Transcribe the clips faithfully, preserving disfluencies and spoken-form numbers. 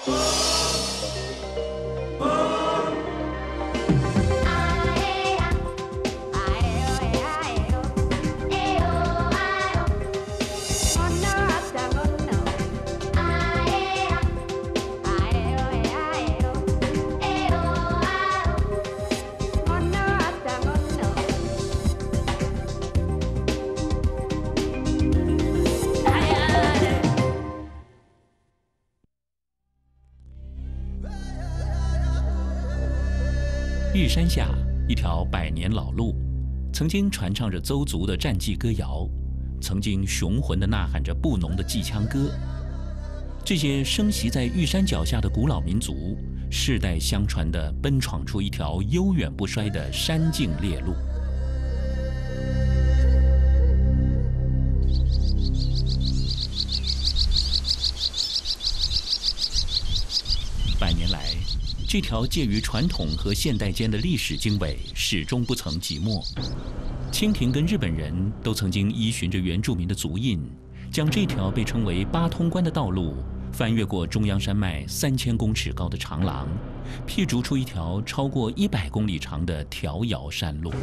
玉山下一条百年老路，曾经传唱着邹族的战绩歌谣，曾经雄浑地呐喊着布农的祭枪歌。这些生息在玉山脚下的古老民族，世代相传地奔闯出一条悠远不衰的山径猎路。百年来，这条介于传统和现代间的历史经纬始终不曾寂寞。清廷跟日本人都曾经依循着原住民的足印，将这条被称为八通关的道路翻越过中央山脉三千公尺高的长廊，辟筑出一条超过一百公里长的迢遥山路。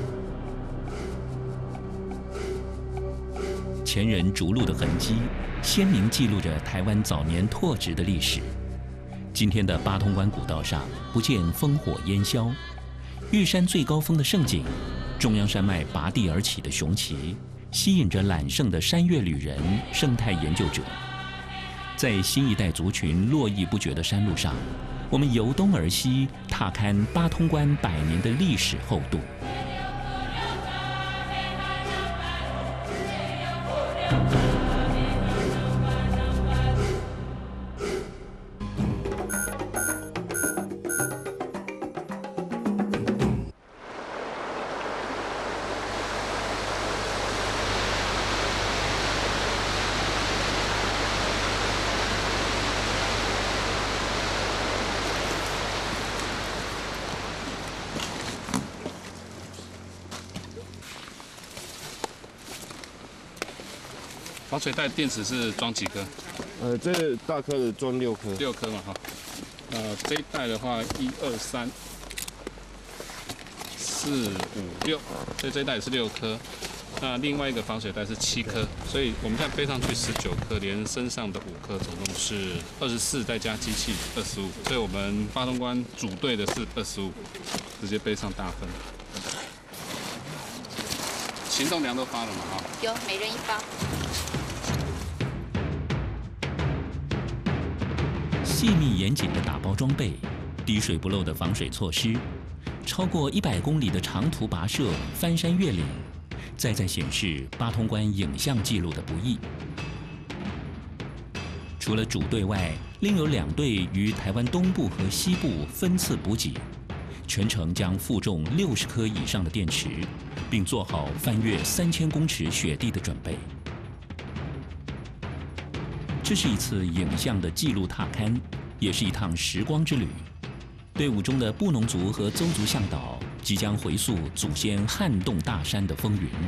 前人逐鹿的痕迹，鲜明记录着台湾早年拓殖的历史。今天的八通关古道上不见烽火烟硝，玉山最高峰的胜景，中央山脉拔地而起的雄奇，吸引着揽胜的山岳旅人、生态研究者。在新一代族群络绎不绝的山路上，我们由东而西，踏勘八通关百年的历史厚度。 防水袋电池是装几颗？ 呃，这大颗的装六颗。 六颗嘛哈。呃，这一袋的话，一二三四五六，所以这一袋也是六颗。那另外一个防水袋是七颗，所以我们现在背上去十九颗，连身上的五颗，总共是二十四，再加机器二十五。所以我们八通关组队的是二十五，直接背上大分。行动粮都发了嘛哈？ 有，每人一包。 细密严谨的打包装备，滴水不漏的防水措施，超过一百公里的长途跋涉、翻山越岭，再再显示八通关影像记录的不易。除了主队外，另有两队于台湾东部和西部分次补给，全程将负重六十颗以上的电池，并做好翻越三千公尺雪地的准备。这是一次影像的记录踏勘，也是一趟时光之旅。队伍中的布农族和邹族向导即将回溯祖先撼动大山的风云。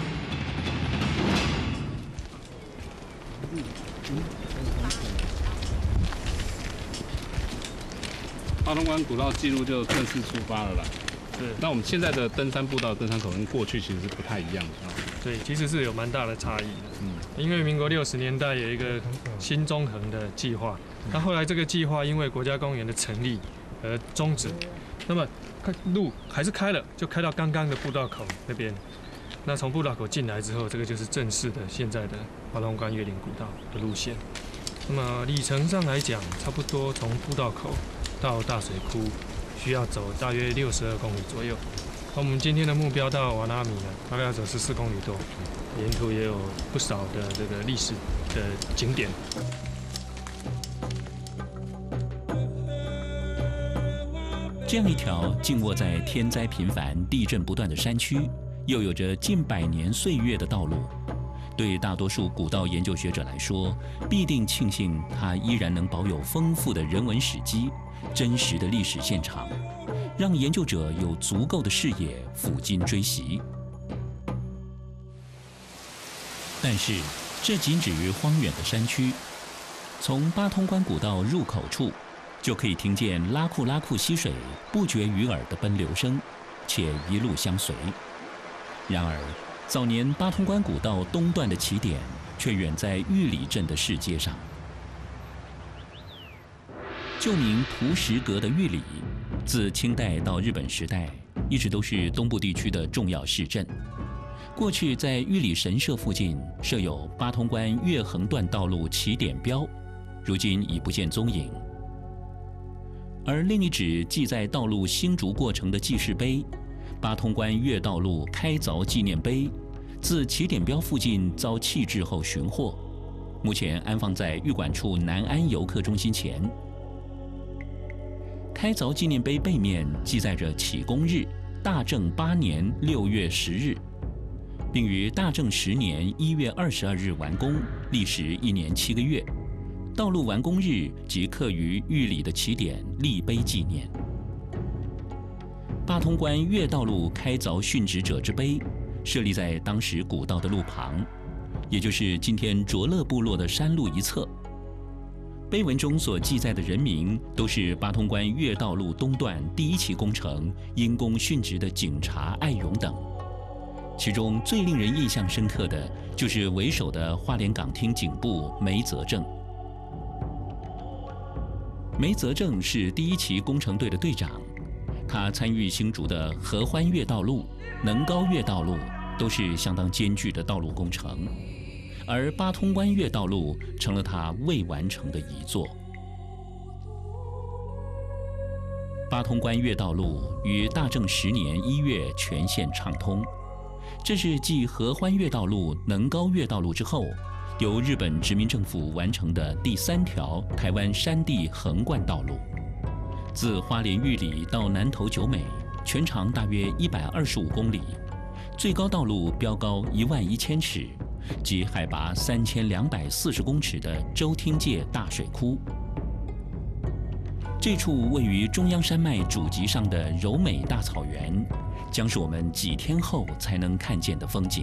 八通关古道记录就正式出发了啦。 是。 那我们现在的登山步道、登山口跟过去其实是不太一样的啊。 对，其实是有蛮大的差异的。嗯，因为民国六十年代有一个新中横的计划，那后来这个计划因为国家公园的成立而终止，那么路还是开了，就开到刚刚的步道口那边。那从步道口进来之后，这个就是正式的现在的八通关越岭古道的路线。那么里程上来讲，差不多从步道口到大水窟需要走大约六十二公里左右。我们今天的目标到瓦纳米呢，大概要走十四公里多，沿途也有不少的这个历史的景点。 这样一条静卧在天灾频繁、地震不断的山区，又有着近百年岁月的道路，对大多数古道研究学者来说，必定庆幸它依然能保有丰富的人文史迹、真实的历史现场，让研究者有足够的视野抚今追昔。但是，这仅止于荒远的山区。从八通关古道入口处， 就可以听见拉库拉库溪水不绝于耳的奔流声，且一路相随。然而，早年八通关古道东段的起点却远在玉里镇的市街上。旧名蒲石阁的玉里，自清代到日本时代，一直都是东部地区的重要市镇。过去在玉里神社附近设有八通关越横段道路起点标，如今已不见踪影。而另一纸记载道路兴筑过程的记事碑——八通关越道路开凿纪念碑，自起点标附近遭弃置后寻获，目前安放在玉管处南安游客中心前。开凿纪念碑背面记载着起工日大正八年六月十日，并于大正十年一月二十二日完工，历时一年七个月。道路完工日即刻于玉里的起点立碑纪念。八通关越道路开凿殉职者之碑设立在当时古道的路旁，也就是今天卓乐部落的山路一侧。碑文中所记载的人名都是八通关越道路东段第一期工程因公殉职的警察艾勇等。其中最令人印象深刻的就是为首的花莲港厅警部梅泽正。梅泽正是第一期工程队的队长，他参与新竹的合欢越道路、能高越道路都是相当艰巨的道路工程，而八通关越道路成了他未完成的遗作。八通关越道路于大正十年一月全线畅通，这是继合欢越道路、能高越道路之后，由日本殖民政府完成的第三条台湾山地横贯道路。自花莲玉里到南投九美，全长大约一百二十五公里，最高道路标高一万一千尺，及海拔三千两百四十公尺的周厅界大水窟。这处位于中央山脉主脊上的柔美大草原，将是我们几天后才能看见的风景。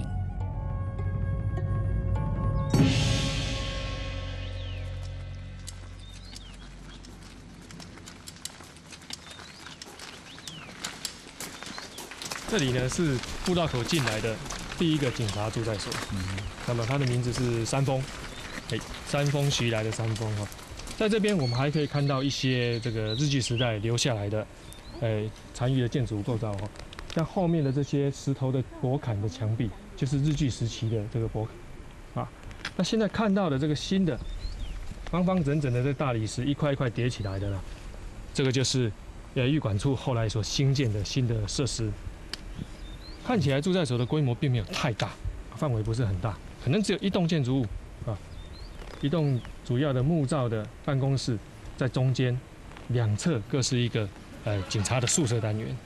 这里呢是步道口进来的第一个警察住宅所，嗯，那么它的名字是山峰，哎，山峰徐来的山峰哈。在这边我们还可以看到一些这个日据时代留下来的，呃，残余的建筑构造哈。像后面的这些石头的驳坎的墙壁，就是日据时期的这个驳坎啊。那现在看到的这个新的方方整整的这大理石一块一块叠起来的呢，这个就是呃玉管处后来所新建的新的设施。看起来住宅所的规模并没有太大，范围不是很大，可能只有一栋建筑物啊，一栋主要的木造的办公室，在中间两侧各是一个呃警察的宿舍单元。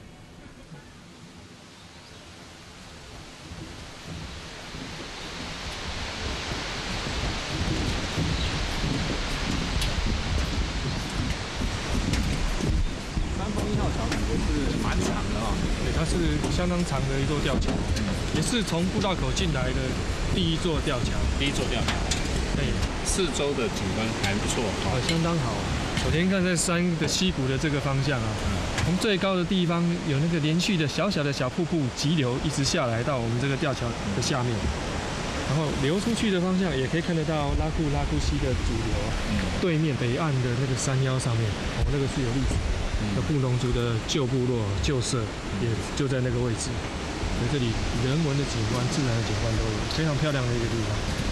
它是相当长的一座吊桥，也是从步道口进来的第一座吊桥。 第一座吊桥， 对， 四周的景观还不错， 啊，相当好。首先看在山的溪谷的这个方向啊，从最高的地方有那个连续的小小的小瀑布急流，一直下来到我们这个吊桥的下面，然后流出去的方向也可以看得到拉库拉库溪的主流啊，对面北岸的那个山腰上面，哦，那个是有历史的。那布农族的旧部落、旧社也就在那个位置，所以这里人文的景观、自然的景观都有，非常漂亮的一个地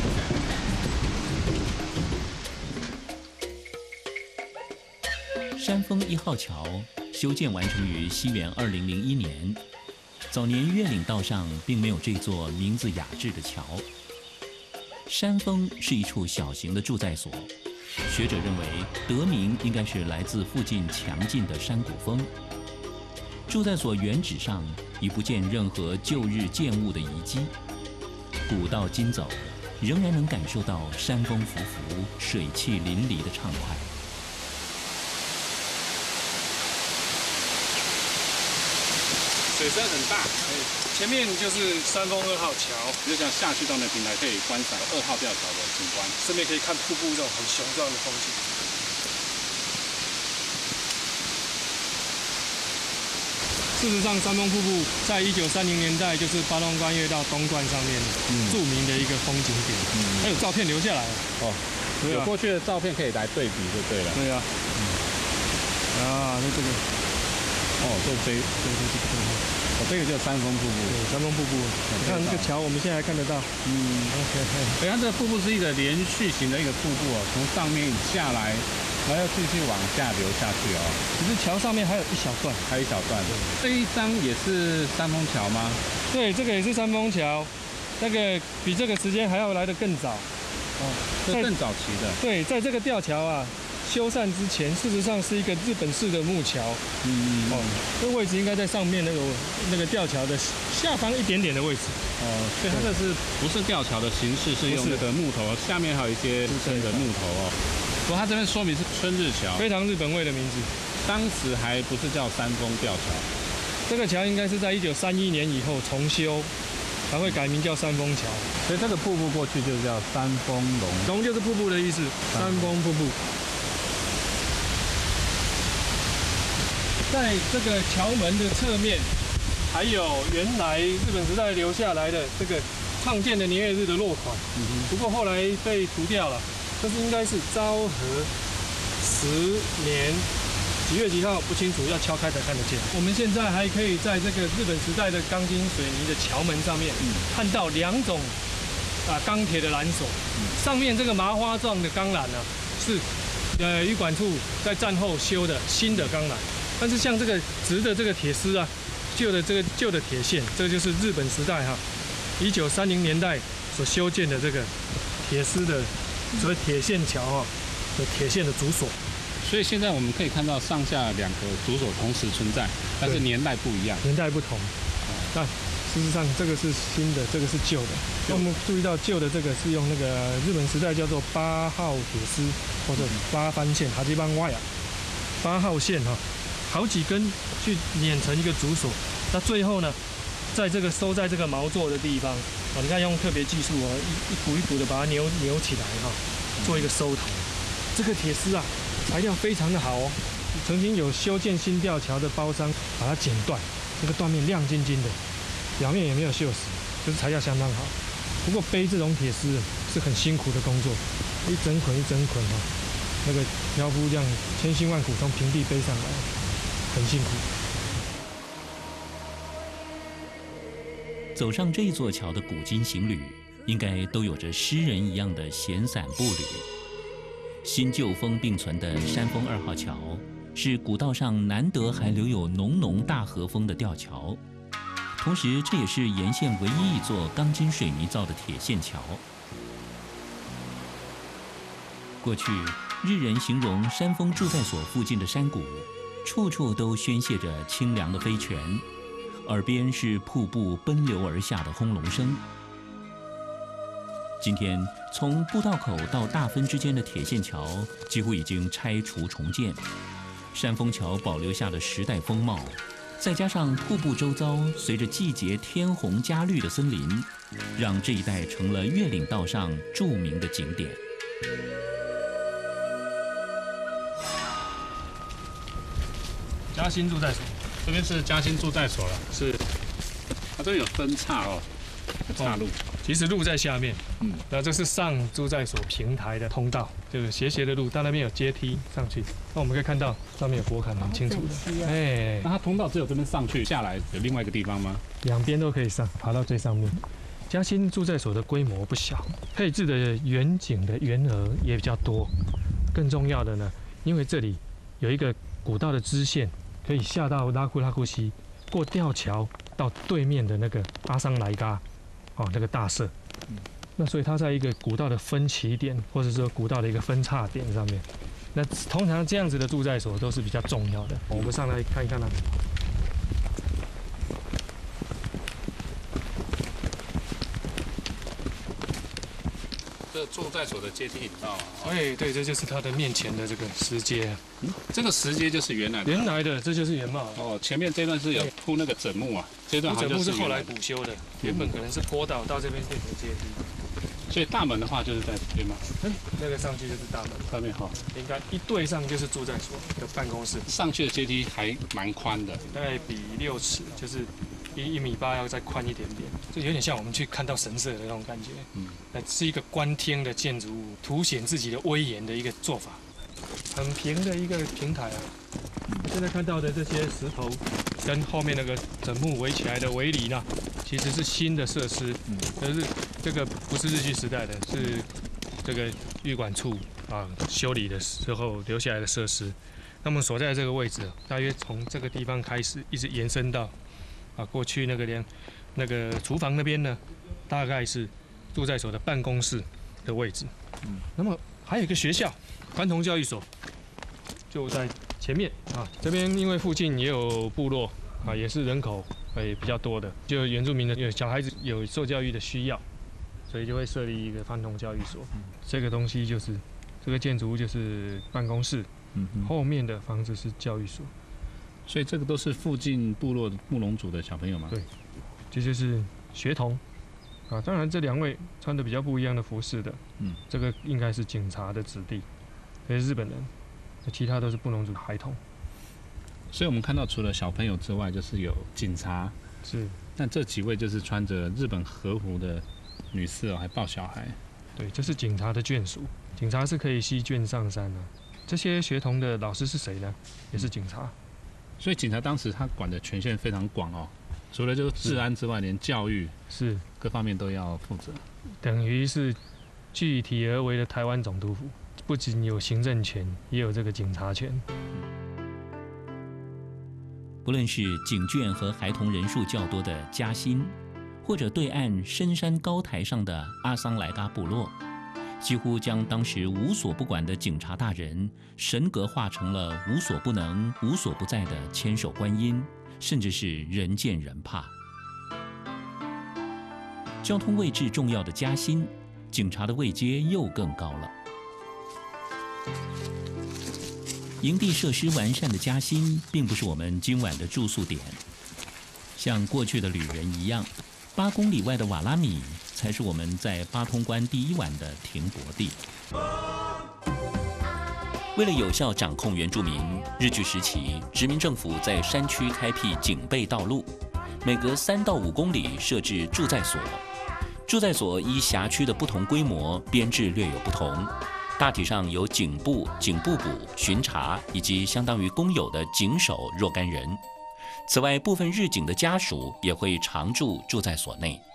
方。山峰一号桥修建完成于西元二零零一年，早年越岭道上并没有这座名字雅致的桥。山峰是一处小型的住宅所。学者认为，得名应该是来自附近强劲的山谷风。住宅所原址上已不见任何旧日建物的遗迹，古道今走，仍然能感受到山风拂拂、水汽淋漓的畅快。 水深很大， 前面就是山峰二号桥， 就像下去到那平台可以观赏二号吊桥的景观， 顺便可以看瀑布这种很雄壮的风景。 事实上，山峰瀑布在一九三零年代就是八通关越道东段上面著名的一个风景点，嗯、还有照片留下来了。哦， 对啊、有过去的照片可以来对比就对了。 对啊。嗯、啊，那这个， 哦，这这这这这个，哦，这个叫山峰瀑布。 对，山峰瀑布。你看这个桥，我们现在还看得到。嗯 ，OK， 哎，它这个瀑布是一个连续型的一个瀑布哦，从上面下来。然后要继续往下流下去哦。 其实桥上面还有一小段， 还有一小段。这一张也是山峰桥吗？ 对，这个也是山峰桥，那个比这个时间还要来得更早。 哦，这更早期的。 对，在这个吊桥啊修缮之前，事实上是一个日本式的木桥。嗯。哦，这个位置应该在上面那个那个吊桥的下方一点点的位置。 哦，所以它这是不是吊桥的形式？是用那个木头，下面还有一些真的木头哦。不过它这边说明是春日桥， 非常日本味的名字。 当时还不是叫山峰吊桥， 这个桥应该是在一九三一年以后重修，才会改名叫山峰桥。 所以这个瀑布过去就是叫山峰龙， 龙就是瀑布的意思，山峰瀑布。在这个桥门的侧面，还有原来日本时代留下来的这个创建的年月日的落款，嗯、不过后来被涂掉了。这是应该是昭和十年几月几号不清楚，要敲开才看得见。我们现在还可以在这个日本时代的钢筋水泥的桥门上面，嗯、看到两种啊钢铁的缆索，嗯、上面这个麻花状的钢缆呢，是呃渔管处在战后修的新的钢缆，但是像这个直的这个铁丝啊，旧的这个旧的铁线，这个就是日本时代哈，一九三零年代所修建的这个铁丝的。所谓铁线桥啊的铁线的主索， 所以现在我们可以看到上下两个主索同时存在，但是年代不一样， 年代不同。那事实上这个是新的，这个是旧的。那我们注意到旧的这个是用那个日本时代叫做八号铁丝或者八番线，哈基班瓦呀，八号线哈，好几根去碾成一个主索，那最后呢，在这个收在这个毛座的地方。哦，你看用特别技术哦，一一股一股的把它扭扭起来哈，做一个收头。这个铁丝啊，材料非常的好哦。曾经有修建新吊桥的包商把它剪断，这个断面亮晶晶的，表面也没有锈蚀，就是材料相当好。不过背这种铁丝是很辛苦的工作，一整捆一整捆哈，那个挑夫这样千辛万苦从平地背上来，很辛苦。 走上这座桥的古今行旅，应该都有着诗人一样的闲散步履。新旧风并存的山峰二号桥，是古道上难得还留有浓浓大和风的吊桥，同时这也是沿线唯一一座钢筋水泥造的铁线桥。过去，日人形容山峰住在所附近的山谷，处处都宣泄着清凉的飞泉。耳边是瀑布奔流而下的轰隆声。今天，从步道口到大分之间的铁线桥几乎已经拆除重建，山峰桥保留下的时代风貌，再加上瀑布周遭随着季节天红加绿的森林，让这一带成了越岭道上著名的景点。 嘉兴住宅所。 这边是嘉兴住宅所了，是，它这边有分岔哦，岔路、哦。 其实路在下面，嗯，那这是上住宅所平台的通道，就是斜斜的路，到那边有阶梯上去。那我们可以看到上面有驳坎，很清楚的。哎、 啊，那它通道只有这边上去，下来有另外一个地方吗？ 两边都可以上，爬到最上面。嘉兴住宅所的规模不小，配置的远景的员额也比较多。更重要的呢，因为这里有一个古道的支线。可以下到拉库拉库溪，过吊桥到对面的那个阿桑莱嘎，哦，那个大社。嗯、那所以它在一个古道的分起点，或者说古道的一个分叉点上面。那通常这样子的住宅所都是比较重要的。我们上来看一看呢、啊。 这住宅所的阶梯引道啊， 哎，对，这就是它的面前的这个石阶。 嗯，这个石阶就是原来的。 原来的，这就是原貌。 哦，前面这段是有铺那个枕木啊，这段好像枕木是后来补修的，原本可能是坡道，到这边变成阶梯。 所以大门的话就是在这边吗？ 嗯，那个上去就是大门， 上面哈， 应该一对上就是住在所的办公室， 上去的阶梯还蛮宽的， 大概比六尺，就是一一米八要再宽一点点，就有点像我们去看到神社的那种感觉。嗯，那是一个观天的建筑物，凸显自己的威严的一个做法。很平的一个平台啊，现在看到的这些石头跟后面那个整木围起来的围篱呢，其实是新的设施，嗯，就是这个不是日据时代的，是这个预管处啊修理的时候留下来的设施。那么所在的这个位置，大约从这个地方开始，一直延伸到啊过去那个连那个厨房那边呢，大概是住在所的办公室的位置。嗯，那么还有一个学校，传统教育所，就在前面啊。这边因为附近也有部落啊，也是人口也比较多的，就原住民的有小孩子有受教育的需要，所以就会设立一个传统教育所。嗯、这个东西就是这个建筑物就是办公室，嗯、后面的房子是教育所。 所以这个都是附近部落木龙族的小朋友吗？ 对，这就是学童啊。当然，这两位穿的比较不一样的服饰的，嗯，这个应该是警察的子弟，也是日本人，其他都是布农族的孩童。 所以我们看到，除了小朋友之外，就是有警察， 是。但这几位就是穿着日本和服的女士哦，还抱小孩。 对，这是警察的眷属，警察是可以吸眷上山的、啊。这些学童的老师是谁呢？也是警察。 所以警察当时他管的权限非常广哦，除了就是治安之外，连教育是各方面都要负责， 等于是具体而为的台湾总督府，不仅有行政权，也有这个警察权。 不论是警眷和孩童人数较多的嘉兴，或者对岸深山高台上的阿桑莱嘎部落，几乎将当时无所不管的警察大人神格化成了无所不能、无所不在的千手观音，甚至是人见人怕。交通位置重要的嘉兴，警察的位阶又更高了。营地设施完善的嘉兴，并不是我们今晚的住宿点。像过去的旅人一样，八公里外的瓦拉米才是我们在八通关第一晚的停泊地。为了有效掌控原住民，日据时期殖民政府在山区开辟警备道路，每隔三到五公里设置驻在所。驻在所依辖区的不同规模，编制略有不同。大体上有警部、警部补、巡查以及相当于公有的警守若干人。此外，部分日警的家属也会常驻驻在所内。